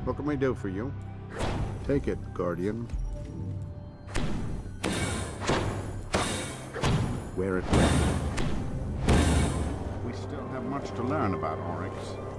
What can we do for you? Take it, Guardian. Wear it well. We still have much to learn about Oryx.